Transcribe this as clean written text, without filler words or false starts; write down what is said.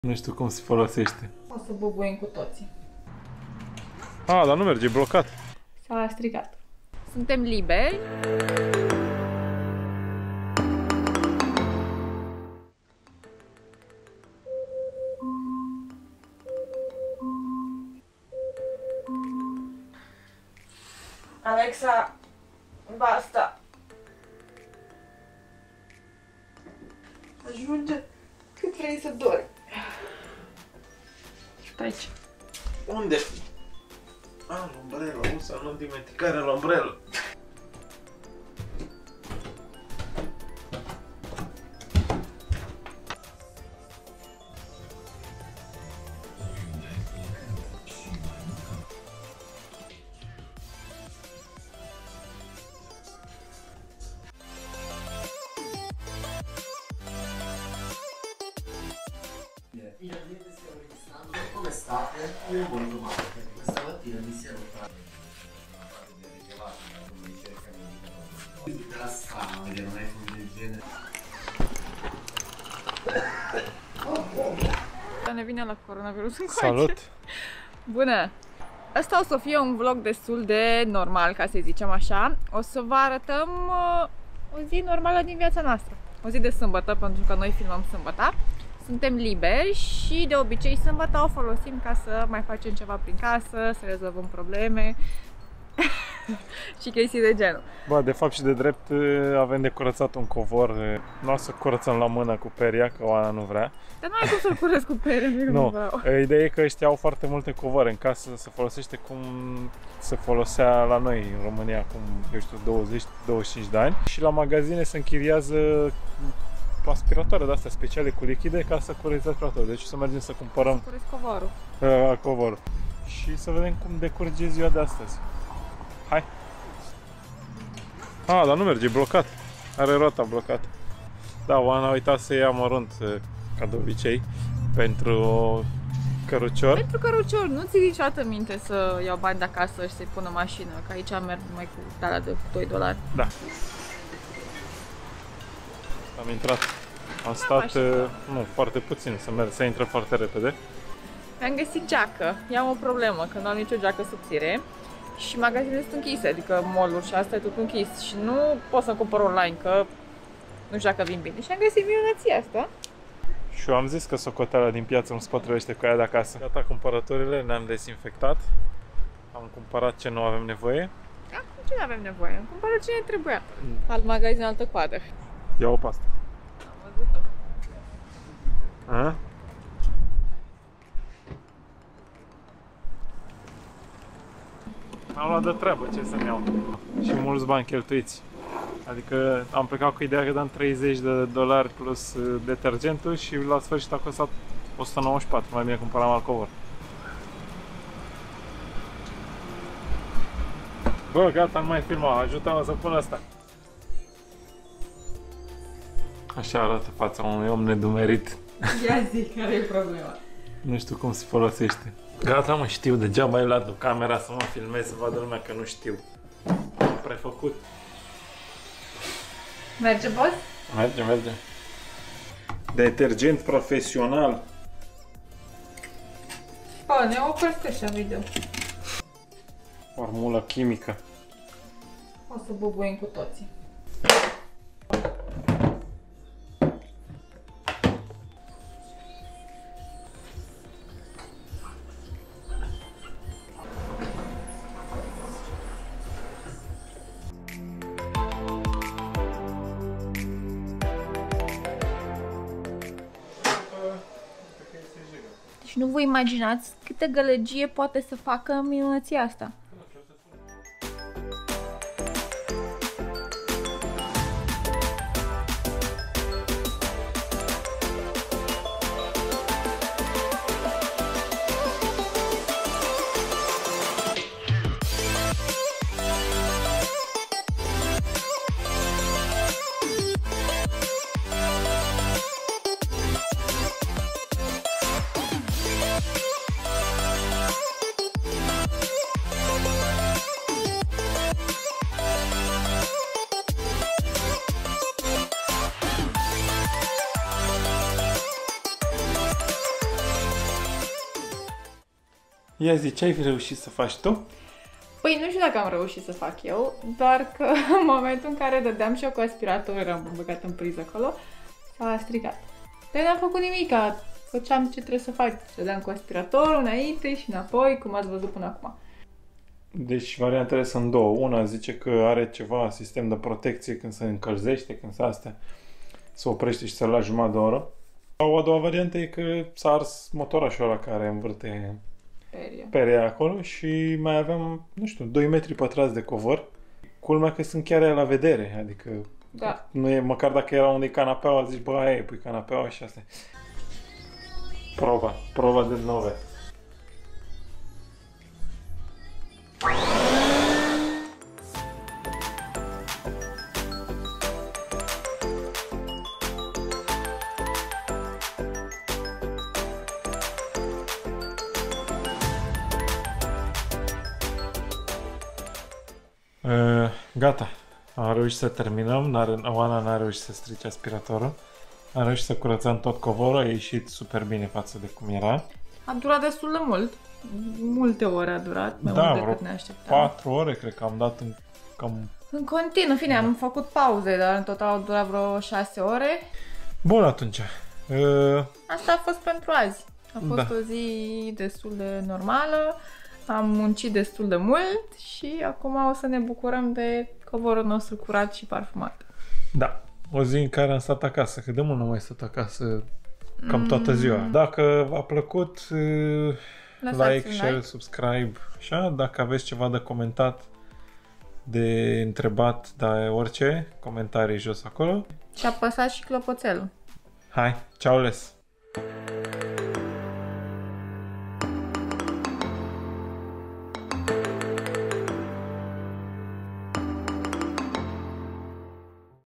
Nu știu cum se folosește. O să bubuim cu toții. Ah, dar nu merge, e blocat. S-a stricat. Suntem liberi. Alexa, basta. Ajunge cât vrei să dormi. Aici. Unde? Ah, l'ombrello, usa non dimenticare l'ombrello. Finalmente stiamo registrando. Come state? Io buon domani, perché questa mattina mi si è rotta una parte di arrivati come ricerca medica. Quindi te la strano che non è come del genere. Ne vine la coronavirus încoace. Salut! Bună! Asta o să fie un vlog destul de normal, ca să zicem așa. O să vă arătăm o zi normală din viața noastră. O zi de sâmbătă, pentru că noi filmăm sâmbătă. Suntem liberi și de obicei sâmbătă o folosim ca să mai facem ceva prin casă, să rezolvăm probleme și chestii de genul. Bă, de fapt și de drept avem de curățat un covor. Nu o să curățăm la mână cu peria, că Oana nu vrea. Dar nu ai cum să-l curăț cu pere, nu vreau. Ideea e că ăștia au foarte multe covoare în casă, se folosește cum se folosea la noi în România acum, eu știu, 20-25 de ani. Și la magazine se închiriază aspiratoare de astea speciale cu lichide ca să curăți aspiratorul. Deci o să mergem să cumpărăm Să curăț covorul. Covorul. Și să vedem cum decurge ziua de astăzi. Hai! Ah, dar nu merge, e blocat. Are roata blocată. Da, Oana a uitat să ia mărunt, ca de obicei, pentru cărucior. Pentru cărucior, nu ți niciodată minte să iau bani de acasă și să-i pun în mașină, că aici merg numai cu tala de $2. Da. Am intrat. Am stat, nu, foarte puțin, să intre foarte repede. Mi-am găsit geacă. Eu am o problemă, că nu am nicio geacă subțire și magazinele sunt închise, adică mall-uri și asta e tot închis și nu pot să cumpăr online, că nu știu dacă vin bine. Și am găsit minunăția asta. Și eu am zis că socoteala din piață nu se potrivește cu aia de acasă. Gata cumpărăturile, ne-am dezinfectat. Am cumpărat ce nu avem nevoie. Acum ce nu avem nevoie? Am cumpărat ce ne trebuia. Alt magazin, altă coadă. Ia-o pe asta. Am văzut-o. A? Am luat de treabă, ce să-mi iau. Și mulți bani cheltuiți. Adică am plecat cu ideea că dăm $30 plus detergentul și la sfârșit a costat 194, mai bine cumpăram alt covor. Bă, gata, nu mai filma, ajută-mă să pun asta. Așa arată fața unui om nedumerit. Ia zi, care e problema? Nu știu cum se folosește. Gata, mă, știu, degeaba ai luat camera să mă filmezi, să vadă lumea că nu știu. Am prefăcut. Merge, boss? Merge, merge. Detergent profesional. Bă, ne oprește așa video. Formulă chimică. O să bubuim cu toții. Deci nu vă imaginați câtă gălăgie poate să facă minunăția asta. Ia zi, ce ai reușit să faci tu? Păi nu știu dacă am reușit să fac eu, doar că în momentul în care dădeam și eu cu aspiratorul, eram băgat în priză acolo, s-a stricat. Dar n-am făcut nimic, făceam ce trebuie să fac. Dădeam cu aspiratorul înainte și înapoi, cum ați văzut până acum. Deci variantele sunt două. Una zice că are ceva sistem de protecție când se încălzește, când se astea, se oprește și se la jumătate de oră. O a doua variantă e că s-a ars motorașul ăla care învârte peria acolo și mai aveam, nu știu, 2 metri pătrați de covor. Culmea că sunt chiar la vedere, adică da. Nu e, măcar dacă era unde e canapeaua, zici, bă, aia e, pui canapeaua și asta. Prova de 9. Gata, am reușit să terminăm, Oana n-a reușit să strice aspiratorul. Am reușit să curățăm tot covorul, a ieșit super bine față de cum era. A durat destul de mult, multe ore a durat, mai mult decât ne așteptam. 4 ore cred că am dat în continuu, în fine, am făcut pauze, dar în total au durat vreo 6 ore. Bun, atunci. Asta a fost pentru azi. A fost o zi destul de normală. Am muncit destul de mult și acum o să ne bucurăm de covorul nostru curat și parfumat. Da, o zi în care am stat acasă, că de mult nu mai stat acasă cam toată ziua. Dacă v-a plăcut, like, share, subscribe, așa. Dacă aveți ceva de comentat, de întrebat, dar orice, comentarii jos acolo. Și apăsați și clopoțelul. Hai, ceau les!